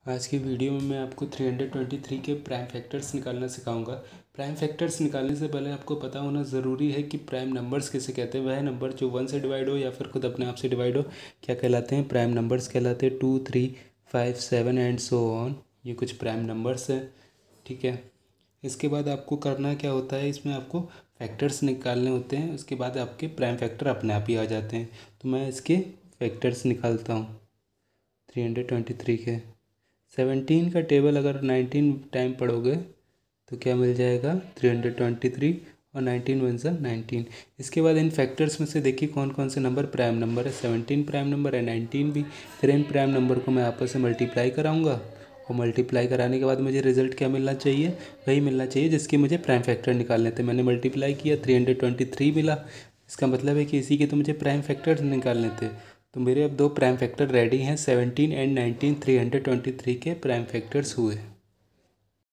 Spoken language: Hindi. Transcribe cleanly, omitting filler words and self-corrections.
आज की वीडियो में मैं आपको 323 के प्राइम फैक्टर्स निकालना सिखाऊंगा। प्राइम फैक्टर्स निकालने से पहले आपको पता होना ज़रूरी है कि प्राइम नंबर्स किसे कहते हैं। वह नंबर जो 1 से डिवाइड हो या फिर खुद अपने आप से डिवाइड हो क्या कहलाते हैं, प्राइम नंबर्स कहलाते हैं। 2, 3, 5, 7 एंड सो ऑन, ये कुछ प्राइम नंबर्स हैं। ठीक है, इसके बाद आपको करना क्या होता है, इसमें आपको फैक्टर्स निकालने होते हैं। उसके बाद आपके प्राइम फैक्टर अपने आप ही आ जाते हैं। तो मैं इसके फैक्टर्स निकालता हूँ 323 के। 17 का टेबल अगर 19 टाइम पढ़ोगे तो क्या मिल जाएगा, 323 और 19 वन सा 19। इसके बाद इन फैक्टर्स में से देखिए कौन कौन से नंबर प्राइम नंबर है। 17 प्राइम नंबर है, 19 भी। फिर इन प्राइम नंबर को मैं आपस में मल्टीप्लाई कराऊंगा और मल्टीप्लाई कराने के बाद मुझे रिजल्ट क्या मिलना चाहिए, वही मिलना चाहिए जिसके मुझे प्राइम फैक्टर निकालने थे। मैंने मल्टीप्लाई किया, 323 मिला। इसका मतलब है कि इसी के तो मुझे प्राइम फैक्टर्स निकालने थे। तो मेरे अब दो प्राइम फैक्टर रेडी हैं, 17 एंड 19। 323 के प्राइम फैक्टर्स हुए।